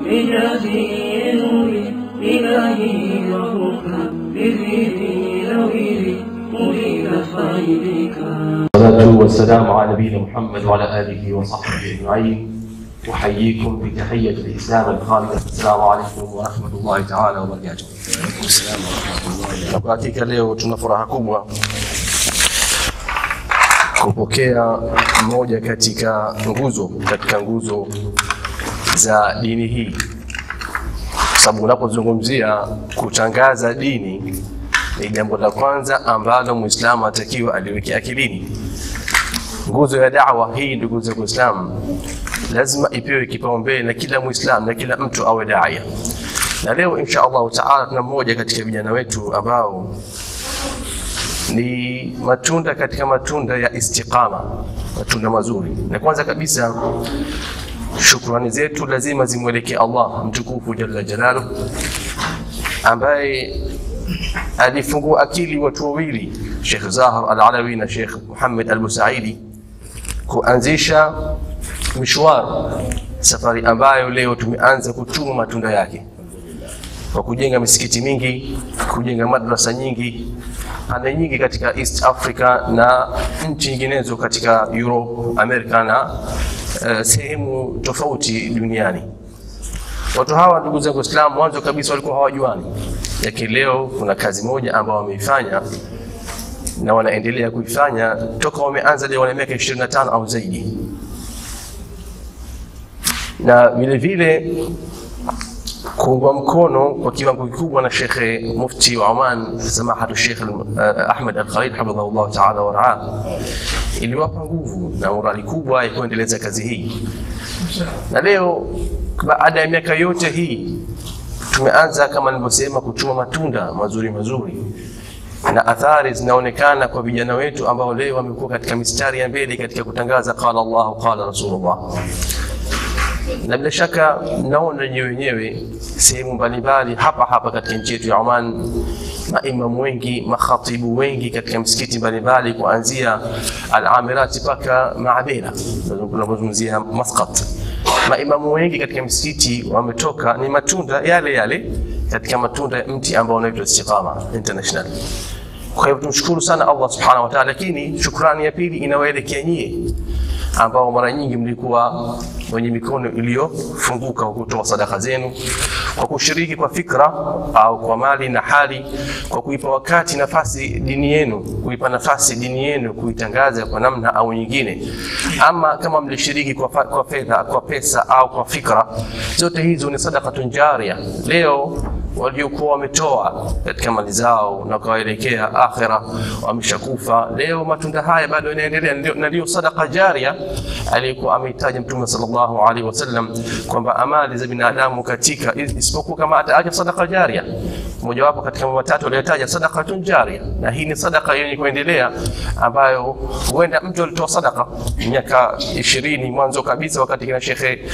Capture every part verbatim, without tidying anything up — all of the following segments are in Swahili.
بجازي نوري إلهي ربك بذيري نويري مريد خيرك. والصلاة والسلام على نبينا محمد وعلى آله وصحبه أجمعين. أحييكم بتحية الإسلام الخالدة. السلام عليكم ورحمة الله تعالى وبركاته. السلام ورحمة الله وبركاته. Kwa hakika leo tuna furaha kubwa kupokea moja katika nguzo katika nguzo za dini hii, sababu unapozungumzia kutangaza dini ni jambo la kwanza ambalo Muislamu atakiwa aliweke akilini. Nguzo ya da'wa hii, ndugu zangu Waislamu, lazima ipewe kipaumbele na kila Muislamu na kila mtu awe daia. Na leo insha Allah taala tuna mmoja katika vijana wetu ambao ni matunda katika matunda ya istiqama, matunda mazuri. Na kwanza kabisa shukrani zetu lazima zimwelekee Allah mtukufu jalla jalaluhu, ambaye alifungua akili watu wawili, Sheikh Zahar Al-Alawi na Sheikh Muhammad Al-Busaidi, kuanzisha mishwar, safari ambayo leo tumeanza kuchuma matunda yake kwa kujenga misikiti mingi, kujenga madrasa nyingi, ana nyingi katika East Africa na nchi nyinginezo katika Europe, Amerika na uh, sehemu tofauti duniani. Watu hawa, ndugu zangu Waislamu, mwanzo kabisa walikuwa hawajuani, lakini leo kuna kazi moja ambayo wameifanya na wanaendelea kuifanya toka wameanza leo, wana miaka ishirini na tano au zaidi. Na vile vile kuungwa mkono kwa kiwango kikubwa na Sheikh Mufti wa Oman, samahatu Sheikh Ahmed Al-Khalid hafidhahullah ta'ala wa ra'ah, iliwapa nguvu na morali kubwa ya kuendeleza kazi hii. Na leo baada ya miaka yote hii tumeanza kama nilivyosema kuchuma matunda mazuri mazuri, na athari zinaonekana kwa vijana wetu ambao leo wamekuwa katika mistari ya mbele katika kutangaza qala Allah qala Rasulullah. Na bila shaka naona nyewe wenyewe sehemu mbalimbali hapa hapa katika nchi yetu ya Oman, maimamu wengi, makhatibu wengi katika msikiti mbalimbali, kuanzia Al-Amirati mpaka Maabera, tunapozungumzia Masqat, maimamu wengi katika msikiti wametoka, ni matunda yale yale katika matunda ya mti ambao unaitwa Istiqama International. Kwa hivyo tumshukuru sana Allah subhanahu wa ta'ala, lakini shukrani ya pili inawaelekea nyie ambao mara nyingi mlikuwa wenye mikono iliyofunguka kwa kutoa sadaka zenu, kwa kushiriki kwa fikra au kwa mali na hali, kwa kuipa wakati nafasi dini yenu, kuipa nafasi dini yenu kuitangaza kwa namna au nyingine. Ama kama mlishiriki kwa, kwa fedha, kwa pesa au kwa fikra, zote hizo ni sadaqatun jariya. Leo waliokuwa wametoa katika mali zao na kawaelekea akhira wameshakufa, leo matunda haya bado yanaendelea, na ndio sadaqa jariya alikuwa ameitaja Mtume sallallahu alaihi wasallam kwamba amali za binadamu katika isipokuwa kama ataacha sadaqa jariya. Mmoja wapo katika mambo matatu aliyotaja sadaqatun jariya, na hii ni sadaqa yenye kuendelea ambayo huenda mtu alitoa sadaqa miaka ishirini mwanzo kabisa wakati kina Sheikh eh,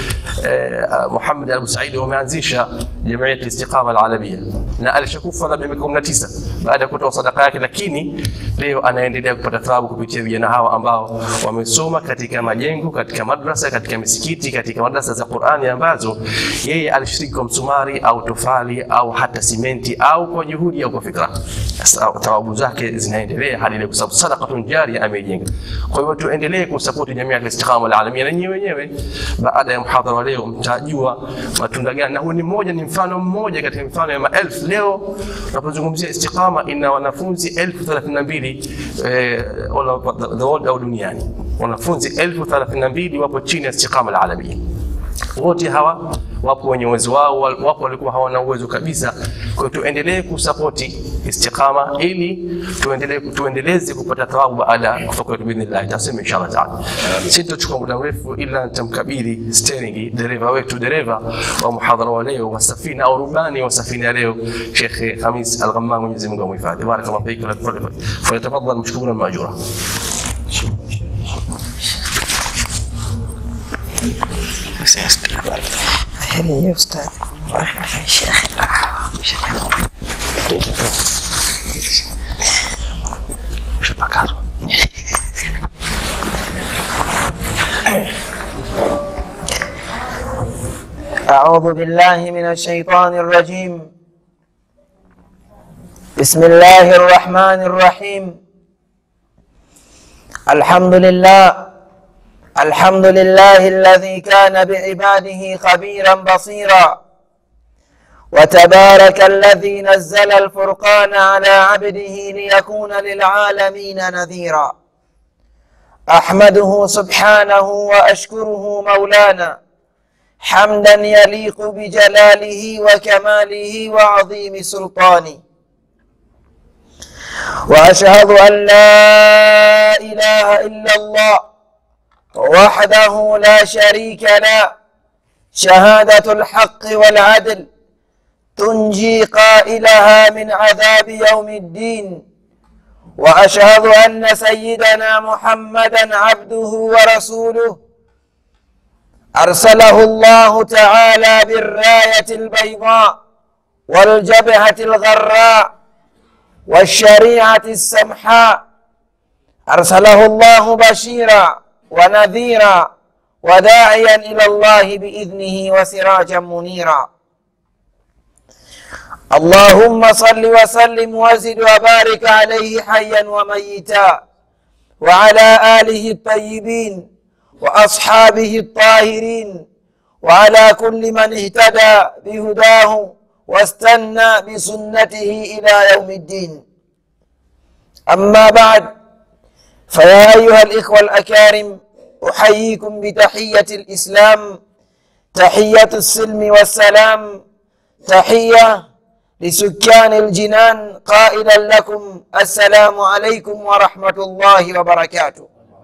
Muhammad Al-Busaidi wameanzisha Jamiat Istiqama Al-Alawiyya, na alishakufa na miaka kumi na tisa baada ya kutoa sadaqa yake, lakini leo anaendelea kupata thawabu kupitia vijana hawa ambao wamesoma katika majengo, katika madrasa, katika misikiti, katika madrasa za Qur'ani ambazo yeye alishiriki kwa msumari au tofali au hata simenti au kwa juhudi au kwa fikra. Thawabu zake zinaendelea hadi leo kwa sababu sadaqatun jariya amejenga. Kwa hivyo tuendelee kusupport jamii ya Istiqama Al-Alawiyya, na nyinyi wenyewe baada ya mhadhara leo mtajua matunda gani, na huu ni mmoja, ni mfano mmoja katika mifano ya maelfu. Leo tunapozungumzia Istiqama ina wanafunzi elfu thelathini na mbili eh, all over the world au duniani. Wanafunzi elfu thelathini na mbili wapo chini ya Istiqama Al-Alawiyya. Wote hawa wapo wenye uwezo wao, wapo walikuwa hawana uwezo kabisa. Kwa hiyo tuendelee kusapoti Istiqama ili tuendelee tuendeleze kupata thawabu baada ya kufa kwetu biidhnillah tasema inshallah taala. Sitachukua muda mrefu ila nitamkabidhi steering dereva wetu, dereva wa muhadhara wa leo wa safina au rubani wa safina ya leo, Sheikh Khamis Al-Ghammam, Mwenyezi Mungu amhifadhi. Barakallahu fik wa falyatafaddal mashkuran maajura. هذه يا أستاذ شيخ شو بكر أعوذ بالله من الشيطان الرجيم. بسم الله الرحمن الرحيم. الحمد لله الحمد لله الذي كان بعباده خبيرا بصيرا، وتبارك الذي نزل الفرقان على عبده ليكون للعالمين نذيرا. أحمده سبحانه وأشكره مولانا حمدا يليق بجلاله وكماله وعظيم سلطانه، وأشهد أن لا إله إلا الله وحده لا شريك له، شهادة الحق والعدل تنجي قائلها من عذاب يوم الدين. وأشهد أن سيدنا محمدا عبده ورسوله أرسله الله تعالى بالراية البيضاء والجبهة الغراء والشريعة السمحاء، أرسله الله بشيرا ونذيرا وداعيا إلى الله بإذنه وسراجا منيرا. اللهم صل وسلم وزد وبارك عليه حيا وميتا، وعلى آله الطيبين وأصحابه الطاهرين، وعلى كل من اهتدى بهداه واستنى بسنته إلى يوم الدين. أما بعد، فيا أيها الإخوة الأكارم، أحييكم بتحية الإسلام، تحية السلم والسلام، تحية لسكان الجنان، قائلا لكم السلام عليكم ورحمة الله وبركاته.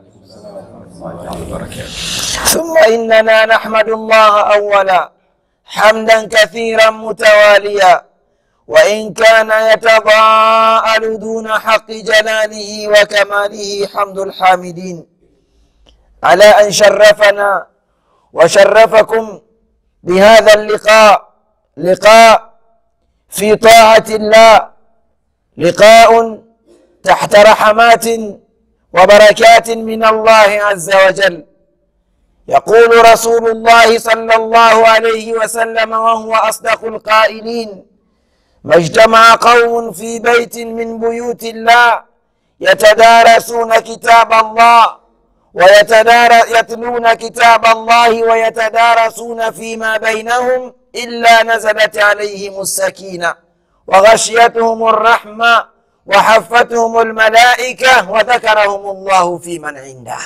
ثم إننا نحمد الله أولا حمدا كثيرا متواليا، وإن كان يتضاءل دون حق جلاله وكماله حمد الحامدين، على أن شرفنا وشرفكم بهذا اللقاء، لقاء في طاعة الله، لقاء تحت رحمات وبركات من الله عز وجل. يقول رسول الله صلى الله عليه وسلم وهو أصدق القائلين: ما اجتمع قوم في بيت من بيوت الله يتدارسون كتاب الله ويتلون كتاب الله ويتدارسون فيما بينهم إلا نزلت عليهم السكينة وغشيتهم الرحمة وحفتهم الملائكة وذكرهم الله في من عنده.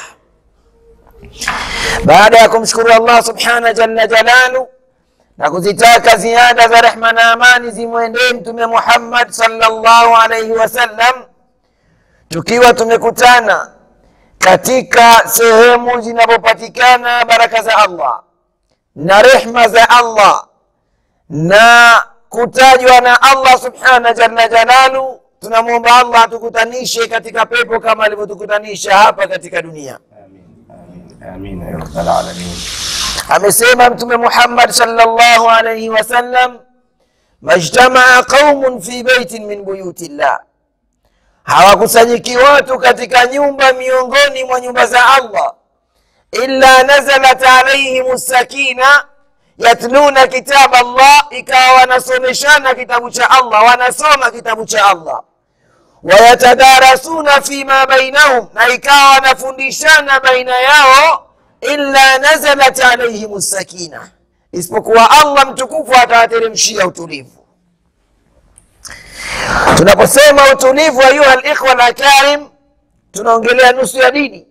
Baada ya kumshukuru Allah subhanahu jalla jalalu na kuzitaka ziada za rehma na amani zimwendee Mtume Muhammad sallallahu alayhi wasallam, tukiwa tumekutana katika sehemu zinapopatikana baraka za Allah na rehma za Allah na kutajwa na Allah subhanahu jalla jalalu, tunamuomba Allah atukutanishe katika pepo kama alivyotukutanisha hapa katika dunia. Amin ya rabbal alamin. Amesema Mtume Muhammad sallallahu alayhi wasallam: majtamaa qaumun fi baitin min buyutillah, hawakusanyiki watu katika nyumba miongoni mwa nyumba za Allah, illa nazalat alayhim sakina yatluna kitab Allah, ikawa wanasomeshana kitabu cha Allah, wanasoma kitabu cha Allah, wayatadarasuna fima bainahum, na ikawa wanafundishana baina yao, illa nazalat alayhim sakina, isipokuwa Allah mtukufu atawateremshia utulivu. Tunaposema utulivu, ayuha al-ikhwa al-akarim, tunaongelea nusu ya dini.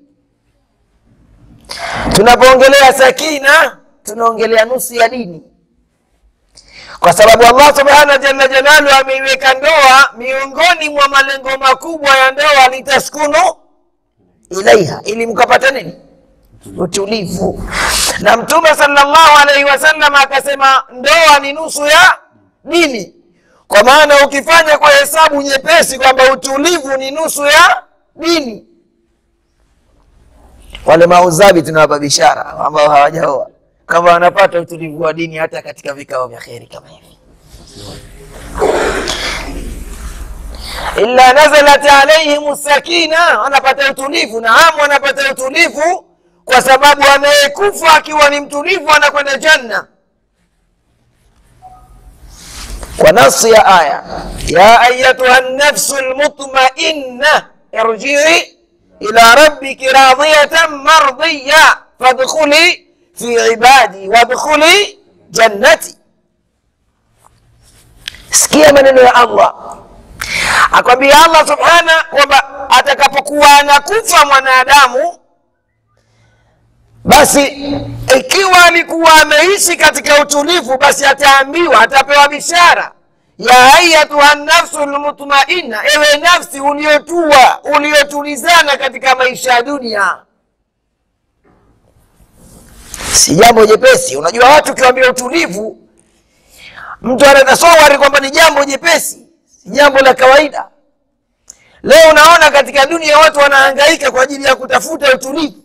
Tunapoongelea sakina, tunaongelea nusu ya dini, kwa sababu Allah subhanahu jalla jalalu ameiweka ndoa miongoni mwa malengo makubwa ya ndoa, litaskunu ilaiha, ili mkapata nini? Utulivu. Na Mtume sallallahu alaihi wasallam akasema ndoa ni nusu ya dini, kwa maana ukifanya kwa hesabu nyepesi kwamba utulivu ni nusu ya dini, wale mauzabi tunawapa bishara ambao hawajaoa kama wanapata utulivu wa dini hata katika vikao vya kheri kama hivi. Illa nazalat alayhim sakina, wanapata utulivu. Na hamu wanapata utulivu kwa sababu anayekufa akiwa ni mtulivu anakwenda janna. kwa nasi ya aya, ya ayatuha an-nafsu al-mutma'inna irji'i ila rabbiki radiyatan mardiya fadkhuli fi ibadi wadkhuli jannati. Sikia maneno ya Allah, akwambia Allah subhana kwamba atakapokuwa anakufa mwanadamu, basi ikiwa alikuwa ameishi katika utulivu, basi ataambiwa, atapewa bishara, ya ayatuha nafsu almutmainna, ewe nafsi uliotua, uliotulizana katika maisha ya dunia. Si jambo jepesi. Unajua watu kiwaambia utulivu, mtu anatasawari kwamba ni jambo jepesi, si jambo la kawaida. Leo unaona katika dunia watu wanahangaika kwa ajili ya kutafuta utulivu.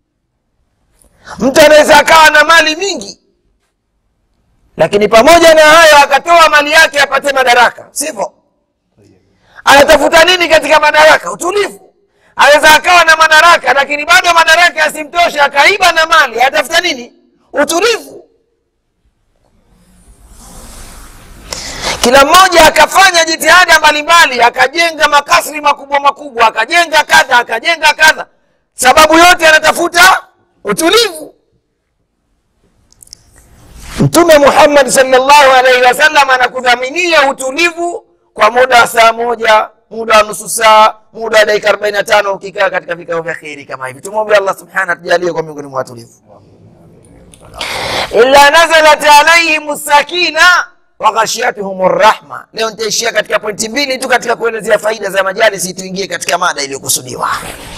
Mtu anaweza akawa na mali mingi, lakini pamoja na hayo akatoa mali yake apate madaraka, sivyo? Anatafuta nini katika madaraka? Utulivu. Anaweza akawa na madaraka, lakini bado madaraka yasimtoshe, akaiba na mali, atafuta nini? Utulivu. Kila mmoja akafanya jitihada mbalimbali, akajenga makasri makubwa makubwa, akajenga kadha, akajenga kadha, sababu yote anatafuta utulivu. Mtume Muhammad sallallahu alaihi wasallam anakudhaminia utulivu kwa muda wa saa moja, muda wa nusu saa, muda wa dakika arobaini na tano ukikaa katika vikao vya kheri kama hivi. Tumwombe Allah subhanahu atujalie kwa miongoni mwa watulivu. Illa nazalat alaihim sakina wa ghashiyatuhum rahma. Leo nitaishia katika pointi mbili tu katika kuelezea faida za majalisi, tuingie katika mada iliyokusudiwa.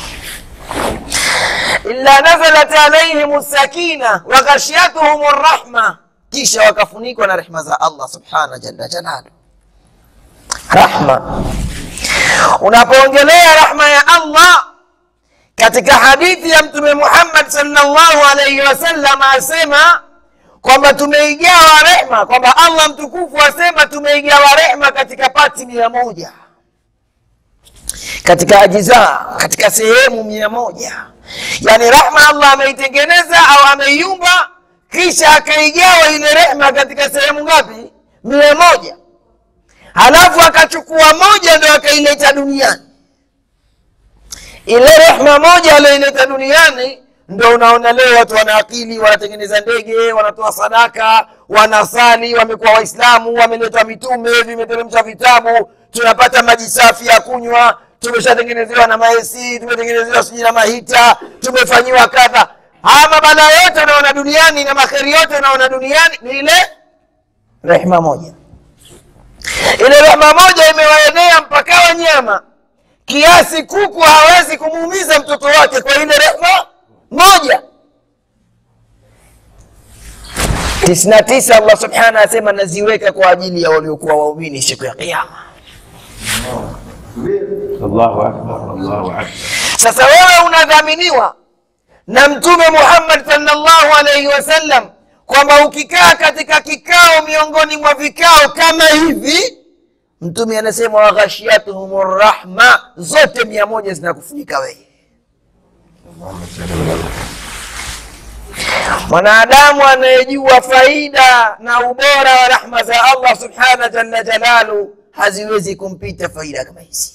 Illa nazalat alaihim sakina wa ghashiyatuhum rahma, kisha wakafunikwa na rehema za Allah subhanahu jalla jalaluhu. Rahma, unapoongelea rahma ya Allah katika hadithi ya Mtume Muhammad sallallahu alaihi wasallam asema kwamba tumeigawa rehema, kwamba Allah mtukufu asema tumeigawa rehema katika pati mia moja, katika ajiza, katika sehemu mia moja. Yani rahma Allah ameitengeneza au ameiumba, kisha akaigawa ile rehema katika sehemu ngapi? Mia moja. Halafu akachukua moja ndio akaileta duniani. Ile rehema moja aliyoileta duniani ndio unaona leo watu wana akili, wanatengeneza ndege, wanatoa sadaka, wanasali, wamekuwa Waislamu, wameleta mitume, vimeteremsha vitabu, tunapata maji safi ya kunywa, tumeshatengenezewa na maesi, tumetengenezewa sijui na mahita, tumefanyiwa kadha. Haya mabala yote unaona duniani na maheri yote unaona duniani ni ile rehema moja. Ile rehema moja imewaenea mpaka wanyama, kiasi kuku hawezi kumuumiza mtoto wake kwa ile rehema moja. tisini na tisa Allah subhanahu asema naziweka kwa ajili ya waliokuwa waumini siku ya kiyama. Allahu akbar, Allahu akbar. Sasa wewe unadhaminiwa na Mtume Muhammad sallallahu alaihi wasallam kwamba ukikaa katika kikao miongoni mwa vikao kama hivi, Mtume anasema wa ghashiyatuhum rahma, zote mia moja zinakufunika wewe. Mwanadamu anayejua faida na ubora wa rahma za Allah subhanahu jalla jalalu haziwezi kumpita faida kama hizi.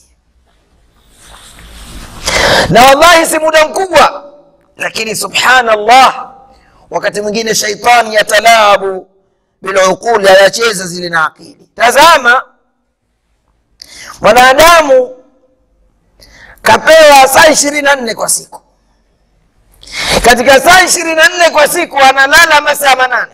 Na wallahi si muda mkubwa, lakini subhanallah, wakati mwingine shaitani yatalabu biluquli, ayacheza zile na akili. Tazama, mwanadamu kapewa saa ishirini na nne kwa siku. Katika saa ishirini na nne kwa siku analala masaa manane.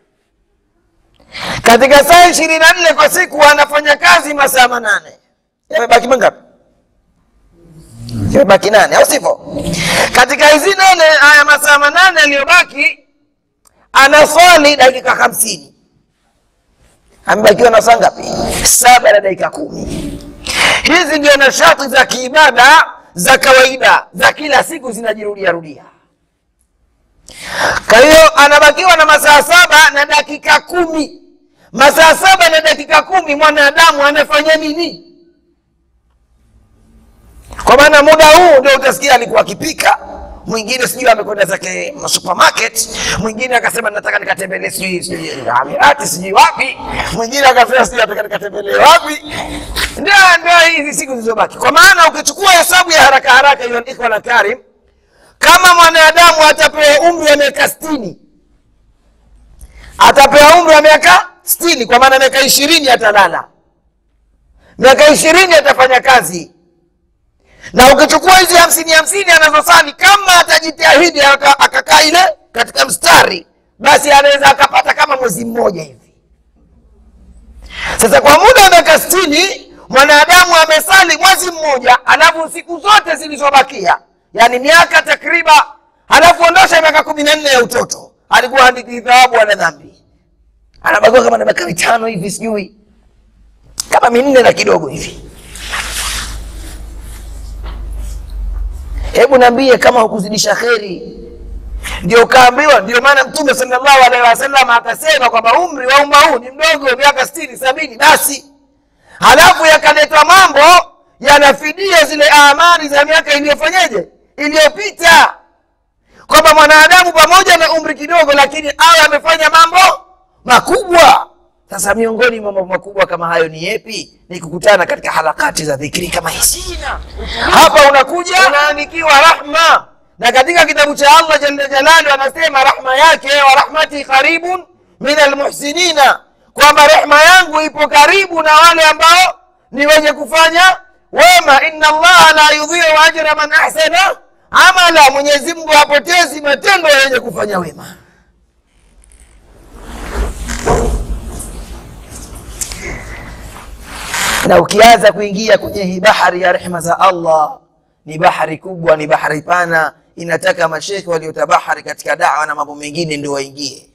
Katika saa ishirini na nne kwa siku anafanya kazi masaa manane. Yamebaki mangapi? Yamebaki nane, au sivyo? Katika hizi nane, haya masaa manane aliyobaki, anaswali dakika hamsini. Amebakiwa na saa ngapi? Saba na dakika kumi. Hizi ndio nashati za kiibada za kawaida za kila siku, zinajirudia rudia. Kwa hiyo anabakiwa na masaa saba na dakika kumi. Masaa saba na dakika kumi mwanadamu anafanya nini? Kwa maana muda huu ndio utasikia alikuwa akipika, mwingine sijui amekwenda zake supermarket, mwingine akasema nataka nikatembelee sijui sijui Amirati sijui wapi, mwingine akasema sijui nataka nikatembelee wapi. Ndio ndio hizi siku zilizobaki. Kwa maana ukichukua hesabu ya haraka haraka hiyo iko na Karim, kama mwanadamu atapewa umri wa miaka sitini, atapewa umri wa miaka sitini, kwa maana miaka ishirini atalala, miaka ishirini atafanya kazi. Na ukichukua hizi hamsini hamsini anazosali, kama atajitahidi akakaa ile katika mstari, basi anaweza akapata kama mwezi mmoja hivi. Sasa kwa muda wa miaka sitini mwanadamu amesali mwezi mmoja, alafu siku zote zilizobakia, yani miaka takriban, alafu ondosha miaka kumi na nne ya utoto, alikuwa hadithi thawabu ana dhambi, anabakiwa kama na miaka mitano hivi sijui kama minne na kidogo hivi. Hebu niambie kama hukuzidisha kheri. Ndio kaambiwa, ndio maana Mtume sallallahu alaihi wasallam akasema kwamba umri wa umma huu ni mdogo, miaka sitini sabini basi. Halafu yakaletwa mambo yanafidia zile amali za miaka iliyofanyaje, iliyopita, kwamba mwanadamu pamoja na umri kidogo lakini awe amefanya mambo makubwa. Sasa miongoni mwa mambo makubwa kama hayo ni yapi? Ni kukutana katika halakati za dhikri kama hizi. Hapa unakuja unaandikiwa rahma, na katika kitabu cha Allah jalla jalaluhu anasema rahma yake, wa rahmati qaribun min almuhsinina, kwamba rehema yangu ipo karibu na wale ambao ni wenye kufanya wema. Inna Allah la yudhi'u ajra man ahsana amala, Mwenyezi Mungu hapotezi matendo ya wenye kufanya wema. Na ukianza kuingia kwenye hii bahari ya rehema za Allah, ni bahari kubwa, ni bahari pana, inataka mashekhi waliotabahari katika da'wa na mambo mengine ndio waingie.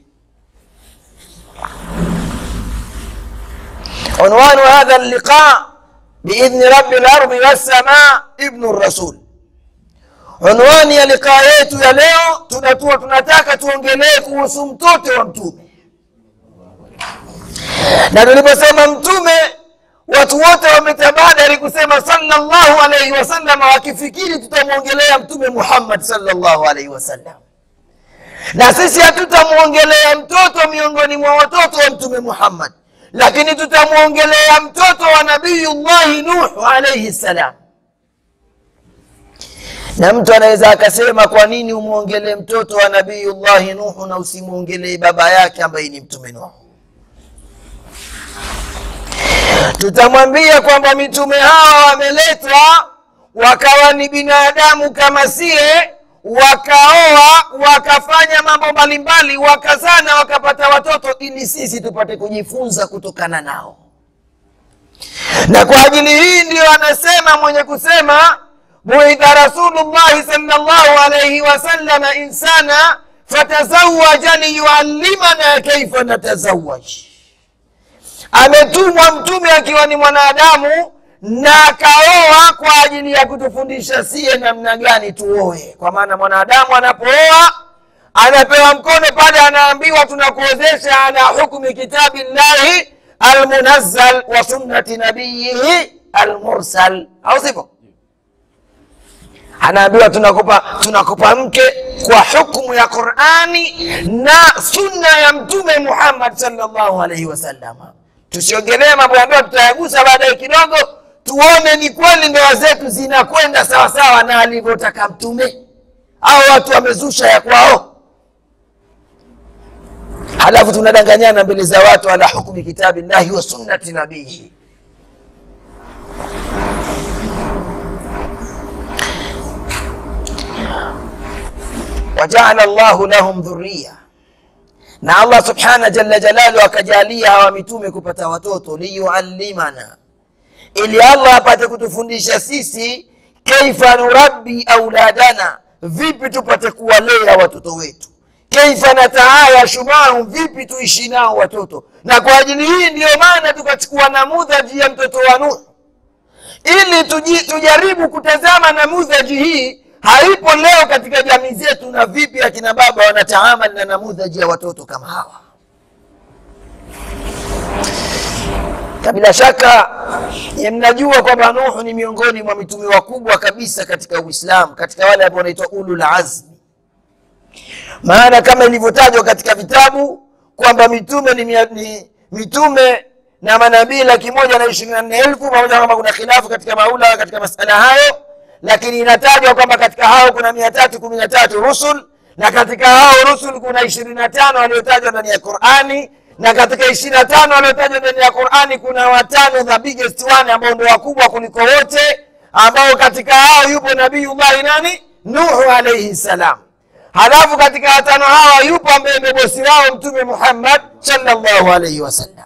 Unwanu hadha al-liqa biidhni rabbil ardi was samaa ibn ar-rasul. Unwani ya liqa yetu ya leo, tunatua tunataka tuongelee kuhusu mtoto wa Mtume. Na tuliposema Mtume, watu wote wametabadari kusema sallallahu alayhi wasallam, wakifikiri tutamuongelea Mtume Muhammad sallallahu alayhi wasallam. Na sisi hatutamuongelea mtoto miongoni mwa watoto wa Mtume Muhammad, lakini tutamuongelea mtoto wa Nabiyullah Nuh alayhi salam. Na mtu anaweza akasema, kwa nini umuongelee mtoto wa Nabiyullah Nuh na usimuongelee baba yake ambaye ni Mtume Nuh? Tutamwambia kwamba mitume hawa wameletwa wakawa ni binadamu kama sie, wakaoa, wakafanya mambo mbalimbali, wakazana, wakapata watoto, ili sisi tupate kujifunza kutokana nao. Na kwa ajili hii ndio anasema mwenye kusema, bu'itha Rasulullah sallallahu alayhi wasallam insana fatazawwaja liyuallimana kaifa natazawwaj. Ametumwa mtume akiwa ni mwanadamu na akaoa kwa ajili ya kutufundisha sie namna gani tuoe. Kwa maana mwanadamu anapooa anapewa mkono pale, anaambiwa tunakuozesha ala hukmi kitabillahi almunazzal wa sunnati nabiyhi almursal, au sivyo? Anaambiwa tunakupa tunakupa mke kwa hukumu ya Qur'ani na sunna ya Mtume Muhammad sallallahu alaihi wasallam. Tusiongelee mambo ambayo tutayagusa baadaye kidogo, tuone ni kweli ndoa zetu zinakwenda sawa sawa na alivyotaka Mtume au watu wamezusha ya kwao. Halafu tunadanganyana mbele za watu ala hukumi kitabillahi wa sunnati nabihi. Waja'ala Allahu lahum dhurriya, na Allah subhanahu jalla jalaluhu akajalia hawa mitume kupata watoto, liyuallimana, ili Allah apate kutufundisha sisi kaifa nurabbi auladana, vipi tupate kuwalea watoto wetu, kaifa nataayashu mahum, vipi tuishi nao watoto. Na kwa ajili hii ndio maana tukachukua namudhaji ya mtoto wa Nuh, ili tuji, tujaribu kutazama namudhaji hii haipo leo katika jamii zetu, na vipi akina baba wanataamali na namudhaji ya watoto kama hawa. Bila shaka mnajua kwamba Nuhu ni miongoni mwa mitume wakubwa kabisa katika Uislamu, katika wale ambao wanaitwa ulul azmi. Maana kama ilivyotajwa katika vitabu kwamba mitume ni, ni mitume na manabii laki moja na ishirini na nne elfu, pamoja kama kuna khilafu katika maula katika masala hayo, lakini inatajwa kwamba katika hao kuna mia tatu kumi na tatu rusul, na katika hao rusul kuna ishirini na tano waliotajwa ndani ya Qur'ani, na katika ishirini na tano waliotajwa ndani ya Qur'ani kuna watano the biggest one ambao ndio wakubwa kuliko wote, ambao katika hao yupo Nabiiullah nani? Nuhu alayhi salam. Halafu katika watano hawa yupo ambaye ni bosi wao Mtume Muhammad sallallahu alayhi wasallam.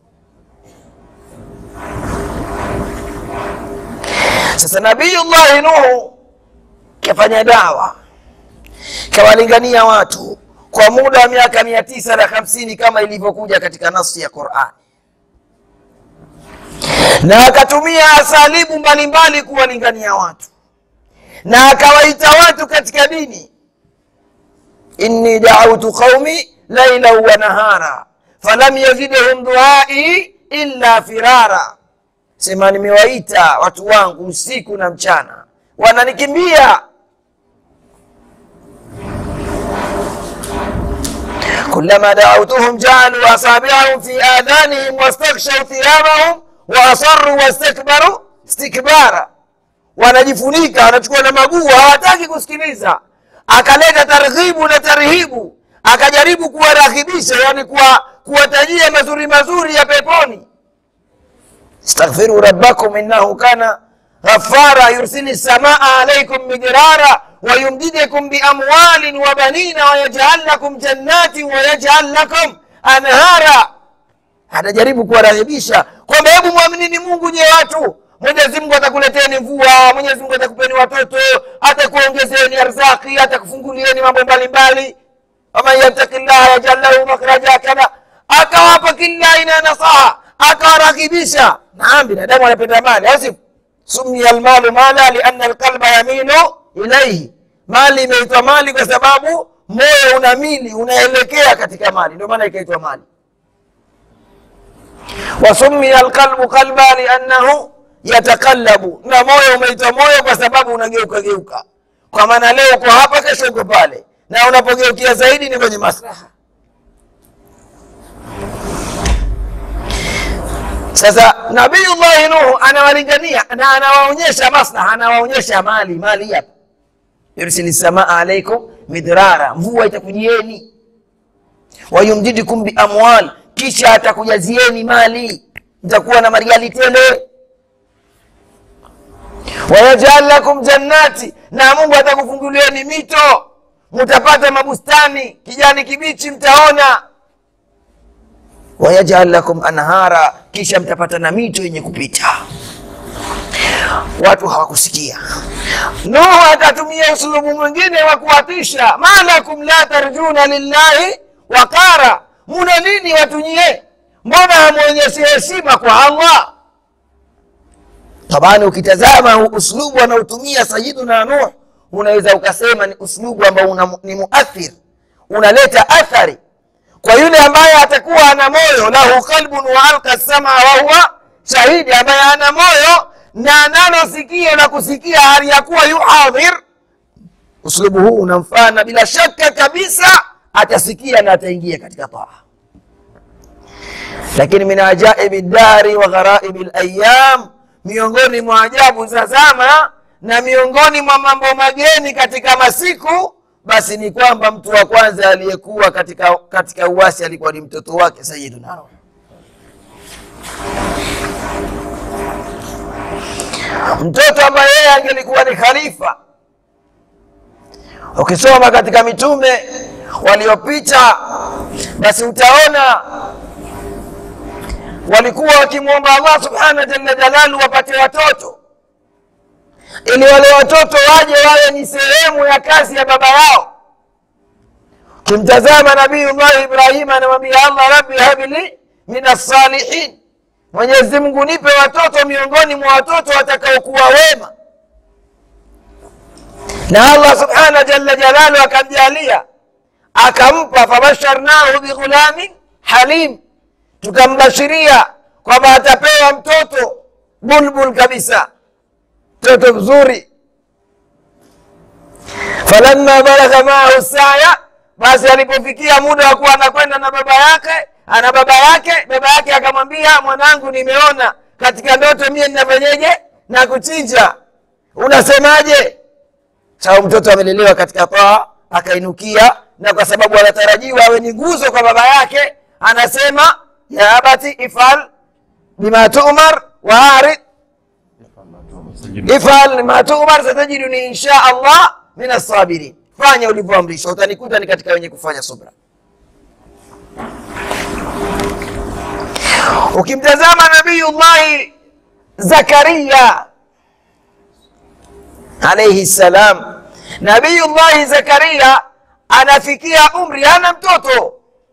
Sasa Nabiiullah Nuhu kafanya dawa, kawalingania watu kwa muda wa miaka mia tisa na hamsini kama ilivyokuja katika nasi ya Qur'an, na akatumia asalibu mbalimbali kuwalingania watu, na akawaita watu katika dini. Inni da'awtu qaumi layla wa nahara falam yazidhum du'ai illa firara. Sema nimewaita watu wangu usiku na mchana, wananikimbia. كلما دعوتهم جعلوا أصابعهم في آذانهم واستغشوا ثيابهم وأصروا واستكبروا استكبارا. wanajifunika, wanachukua na maguu, hawataki kusikiliza. Akaleta targhibu na tarhibu, akajaribu kuwarahibisha, yani kuwatajia mazuri mazuri ya peponi. Astaghfiru rabbakum innahu kana ghaffara yursili samaa alaykum midrara wa yumdidukum bi amwalin wa banina wa yaj'al lakum jannatin wa yaj'al lakum anhara. Anajaribu kuwarahibisha kwamba hebu muaminini Mungu nye watu, Mwenyezi Mungu atakuleteni mvua, Mwenyezi Mungu atakupeni watoto, atakuongezeni arzaki, atakufungulieni mambo mbalimbali. Ama yattaqillaha yaj'al lahu makhraja kana. Akawapa kila aina nasaha, akawarakibisha. Naam, binadamu anapenda mali, asif summi almalu mala lianna alqalba yaminu ilayhi. Mali imeitwa mali kwa sababu moyo unamili, unaelekea katika mali, ndio maana ikaitwa mali. Wa summi alqalbu qalba liannahu yatakallabu, na moyo umeitwa moyo kwa sababu unageuka geuka, kwa maana leo uko hapa, kesho uko pale, na unapogeukia zaidi ni kwenye maslaha. Sasa Nabiiullah Nuhu anawalingania na anawaonyesha maslaha, anawaonyesha mali. Mali hapa yursili samaa alaykum midrara, mvua itakujieni. Wa yumdidukum bi amwal, kisha atakujazieni mali, mtakuwa na mariali tele. Wa yaj'al lakum jannati, na Mungu atakufungulieni mito, mtapata mabustani kijani kibichi mtaona. Wa yaj'al lakum anhara, kisha mtapata na mito yenye kupita. Watu hawakusikia. Nuhu akatumia usulubu mwingine wa kuwatisha, malakum la tarjuna lillahi waqara, muna nini watu nyie, mbona hamuonyeshi heshima kwa Allah? Tabani ukitazama uslubu anaotumia Sayyiduna Nuh, unaweza ukasema ni uslubu ambao una, ni muathir, unaleta athari kwa yule ambaye atakuwa ana moyo, lahu qalbun wa alqa sama wa huwa shahidi, ambaye ana moyo na analosikia na kusikia hali ya kuwa yuhadhir. Uslubu huu unamfana bila shaka kabisa, atasikia na ataingia katika taa. Lakini min ajaibi dari wa gharaib alayam, miongoni mwa ajabu za zama na miongoni mwa mambo mageni katika masiku, basi ni kwamba mtu wa kwanza aliyekuwa katika katika uasi alikuwa ni mtoto wake Sayyiduna Nuh. Mtoto ambaye yeye angelikuwa ni khalifa. Ukisoma katika mitume waliopita, basi utaona walikuwa wakimwomba Allah subhanahu jalla jalalu wapate watoto, ili wale watoto waje wawe ni sehemu ya kazi ya baba yao. Kimtazama Nabiiullah Ibrahim anamwambia Allah, rabbi habli minas salihin, Mwenyezi Mungu nipe watoto miongoni mwa watoto watakaokuwa wema. Na Allah subhanahu jalla jalalu akamjalia, akampa, fabasharnahu bighulamin halim, tukambashiria kwamba atapewa mtoto bulbul kabisa, mtoto mzuri. Falamma balagha ma'ahu saya, basi alipofikia muda wa kuwa anakwenda na baba yake, ana baba yake, baba yake akamwambia, mwanangu, nimeona katika ndoto mie ninafanyeje na kuchinja, unasemaje? Sababu mtoto amelelewa katika taa, akainukia, na kwa sababu anatarajiwa awe ni nguzo kwa baba yake, anasema ya abati ifal bima tu'mar wa arid ifal ma tu'mar satajiduni insha Allah min as-sabirin. Fanya ulivyoamrishwa, utanikuta ni katika wenye kufanya subra. Ukimtazama Nabiyullah Zakaria alayhi salam, Nabiyullah Zakaria anafikia umri, hana mtoto,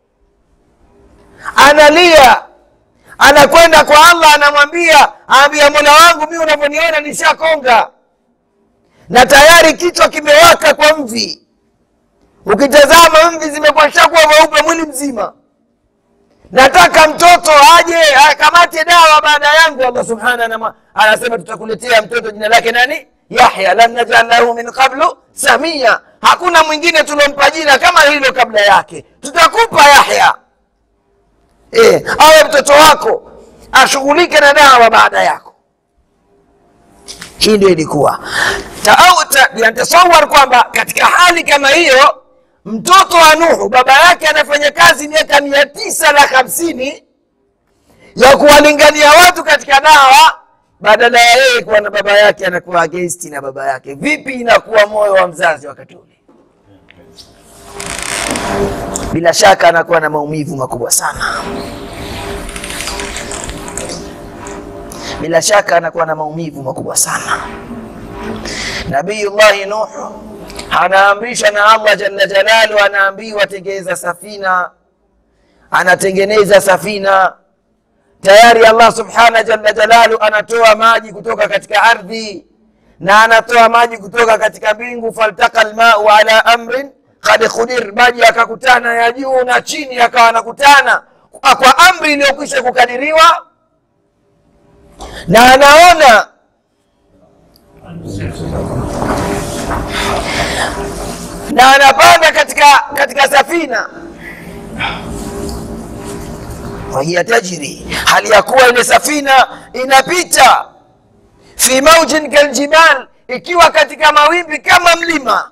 analia, anakwenda kwa Allah, anamwambia, anambia, Mola wangu, mimi unavyoniona nishakonga na tayari kichwa kimewaka kwa mvi. Ukitazama mvi zimekuwa shakuwa weupe mwili mzima. Nataka mtoto aje akamate dawa baada yangu. Allah subhanahu anasema tutakuletea mtoto, jina lake nani? Yahya. Lam naj'al lahu min qablu samia, hakuna mwingine tulompa jina kama hilo kabla yake. Tutakupa Yahya, eh, awe mtoto wako, ashughulike na dawa baada yako. Hii ndio ilikuwa tasawwar kwamba katika hali kama hiyo mtoto wa Nuhu baba yake anafanya kazi miaka mia tisa na hamsini ya kuwalingania watu katika dawa, badala ya yeye kuwa na baba yake anakuwa against na baba yake. Vipi inakuwa moyo wa mzazi wakati ule? Bila shaka anakuwa na maumivu makubwa sana. Bila shaka anakuwa na maumivu makubwa sana. Nabiyullah Nuh anaamrishwa na Allah jalla jalalu, anaambiwa tengeza safina, anatengeneza safina. Tayari Allah subhanahu jalla jalalu anatoa maji kutoka katika ardhi na anatoa maji kutoka katika mbingu. Faltaqa alma'u ala amrin qad qudir, maji yakakutana ya juu na chini yakawa nakutana kwa amri iliyokwisha kukadiriwa. Na anaona na anapanda katika katika safina, wahiya tajri, hali ya kuwa ile safina inapita fi maujin kaljibal, ikiwa katika mawimbi kama mlima.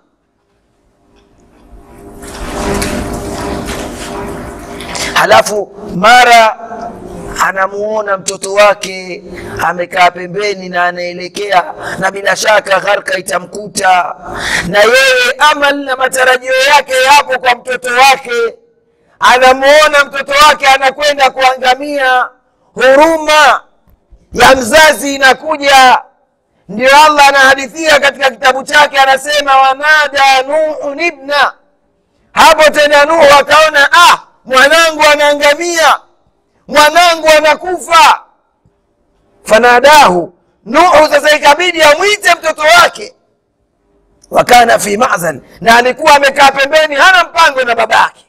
Halafu mara anamuona mtoto wake amekaa pembeni na anaelekea, na bila shaka gharka itamkuta, na yeye amal na matarajio yake yapo kwa mtoto wake. Anamuona mtoto wake anakwenda kuangamia, huruma ya mzazi inakuja. Ndio Allah anahadithia katika kitabu chake, anasema wanada Nuhu ibna. Hapo tena Nuhu akaona, ah, mwanangu anaangamia, mwanangu anakufa. Fanadahu Nuhu, sasa ikabidi amwite mtoto wake. Wakana fi ma'zan, na alikuwa amekaa pembeni, hana mpango na babake.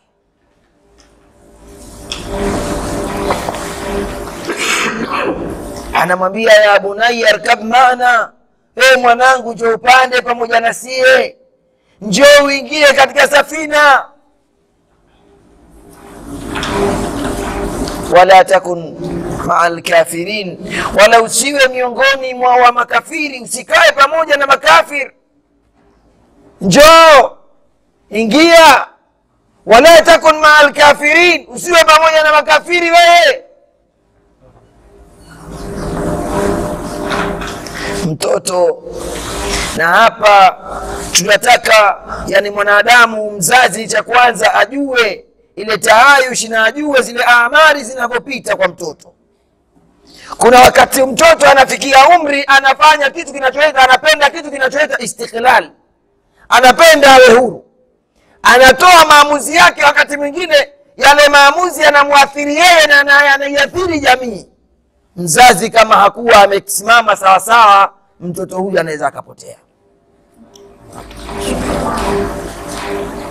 Anamwambia, ya bunayya arkab maana, e mwanangu, njoo upande pamoja na sie, njoo uingie katika safina. Wala takun ma'al kafirin, wala usiwe miongoni mwa wa makafiri, usikae pamoja na makafir. Njoo ingia, wala takun ma'al kafirin, usiwe pamoja na makafiri wewe. Mtoto, na hapa tunataka yani mwanadamu mzazi cha kwanza ajue ile taayush, na ajue zile amali zinavyopita kwa mtoto. Kuna wakati mtoto anafikia umri anafanya kitu kinacholeta, anapenda kitu kinacholeta istiqlal, anapenda awe huru, anatoa maamuzi yake. Wakati mwingine yale maamuzi yanamwathiri yeye na yanaiathiri jamii. Mzazi kama hakuwa amesimama sawa sawa, mtoto huyu anaweza akapotea.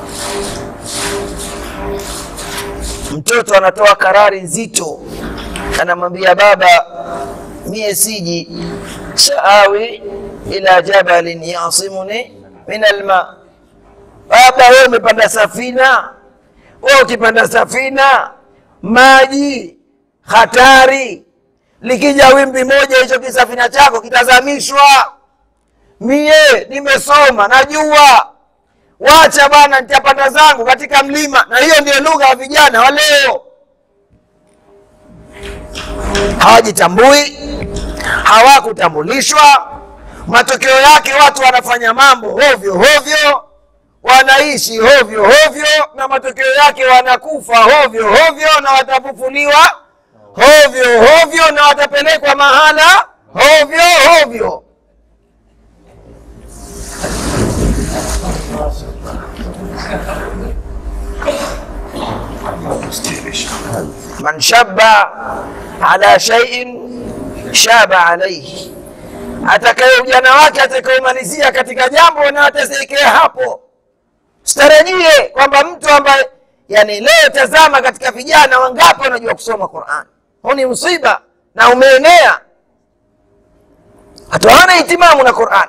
Mtoto anatoa karari nzito anamwambia baba, mie siji, saawi ila jabalin yasimuni min alma. Baba, wewe umepanda safina, wewe ukipanda safina maji hatari, likija wimbi moja hicho kisafina chako kitazamishwa. Mie nimesoma najua, wacha bwana nitapanda zangu katika mlima. Na hiyo ndio lugha ya vijana wa leo, hawajitambui, hawakutambulishwa. Matokeo yake watu wanafanya mambo hovyo hovyo, wanaishi hovyo hovyo, na matokeo yake wanakufa hovyo hovyo, na watafufuliwa hovyo hovyo, na watapelekwa mahala hovyo hovyo. Man shabba ala shay'in shaba alayhi, atakaye ujana wake atakayemalizia katika jambo na atasekea hapo. Sitarajie kwamba mtu ambaye, yani leo tazama katika vijana wangapi wanajua kusoma Qur'an. Huu ni msiba na umeenea, hata hana ihtimamu na Qur'an.